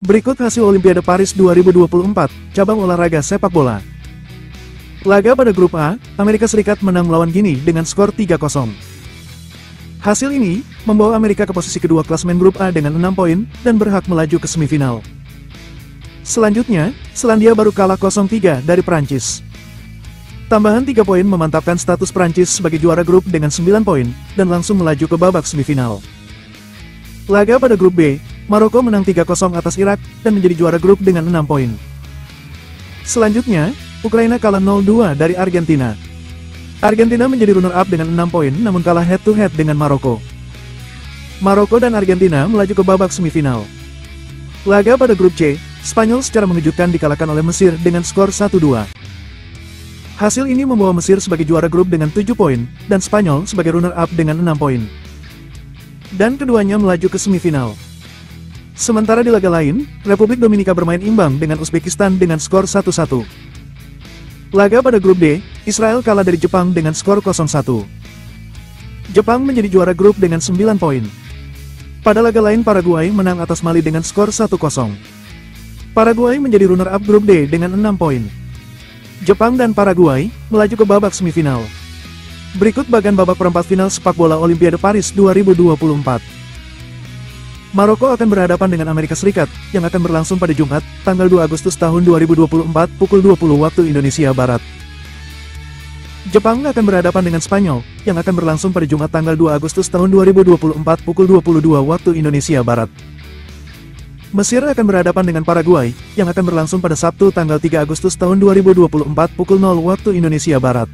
Berikut hasil Olimpiade Paris 2024, cabang olahraga sepak bola. Laga pada grup A, Amerika Serikat menang melawan Guinea dengan skor 3-0. Hasil ini membawa Amerika ke posisi kedua klasemen grup A dengan 6 poin dan berhak melaju ke semifinal. Selanjutnya, Selandia baru kalah 0-3 dari Prancis. Tambahan 3 poin memantapkan status Prancis sebagai juara grup dengan 9 poin dan langsung melaju ke babak semifinal. Laga pada grup B, Maroko menang 3-0 atas Irak dan menjadi juara grup dengan 6 poin. Selanjutnya, Ukraina kalah 0-2 dari Argentina. Argentina menjadi runner-up dengan 6 poin namun kalah head-to-head dengan Maroko. Maroko dan Argentina melaju ke babak semifinal. Laga pada grup C, Spanyol secara mengejutkan dikalahkan oleh Mesir dengan skor 1-2. Hasil ini membawa Mesir sebagai juara grup dengan 7 poin, dan Spanyol sebagai runner-up dengan 6 poin. Dan keduanya melaju ke semifinal. Sementara di laga lain, Republik Dominika bermain imbang dengan Uzbekistan dengan skor 1-1. Laga pada grup D, Israel kalah dari Jepang dengan skor 0-1. Jepang menjadi juara grup dengan 9 poin. Pada laga lain Paraguay menang atas Mali dengan skor 1-0. Paraguay menjadi runner-up grup D dengan 6 poin. Jepang dan Paraguay melaju ke babak semifinal. Berikut bagan babak perempat final sepak bola Olimpiade Paris 2024. Maroko akan berhadapan dengan Amerika Serikat, yang akan berlangsung pada Jumat, tanggal 2 Agustus tahun 2024 pukul 20 waktu Indonesia Barat. Jepang akan berhadapan dengan Spanyol, yang akan berlangsung pada Jumat tanggal 2 Agustus tahun 2024 pukul 22 waktu Indonesia Barat. Mesir akan berhadapan dengan Paraguay, yang akan berlangsung pada Sabtu tanggal 3 Agustus tahun 2024 pukul 0 waktu Indonesia Barat.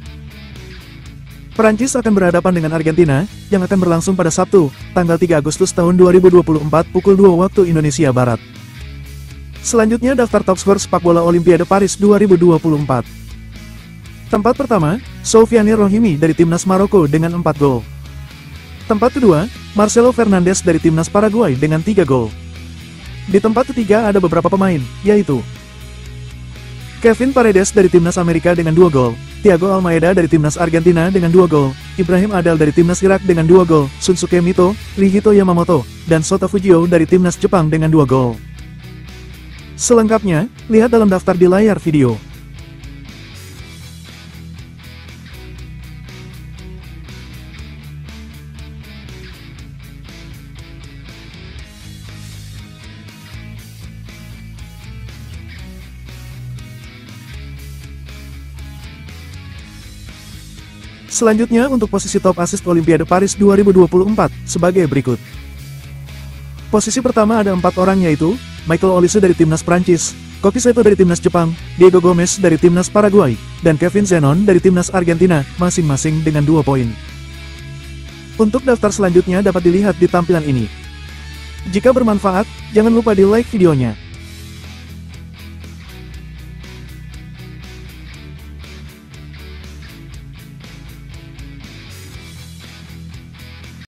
Prancis akan berhadapan dengan Argentina, yang akan berlangsung pada Sabtu, tanggal 3 Agustus tahun 2024 pukul 2 waktu Indonesia Barat. Selanjutnya daftar top skor sepak bola Olimpiade Paris 2024. Tempat pertama, Soufiane Rohimi dari timnas Maroko dengan 4 gol. Tempat kedua, Marcelo Fernandes dari timnas Paraguay dengan 3 gol. Di tempat ketiga ada beberapa pemain, yaitu Kevin Paredes dari timnas Amerika dengan 2 gol, Thiago Almeida dari timnas Argentina dengan 2 gol, Ibrahim Adel dari timnas Irak dengan 2 gol, Shunsuke Mito, Rihito Yamamoto, dan Sota Fujio dari timnas Jepang dengan 2 gol. Selengkapnya, lihat dalam daftar di layar video. Selanjutnya untuk posisi top assist Olimpiade Paris 2024, sebagai berikut. Posisi pertama ada 4 orang yaitu, Michael Olise dari timnas Prancis, Koki Saito dari timnas Jepang, Diego Gomez dari timnas Paraguay, dan Kevin Zenon dari timnas Argentina, masing-masing dengan 2 poin. Untuk daftar selanjutnya dapat dilihat di tampilan ini. Jika bermanfaat, jangan lupa di like videonya.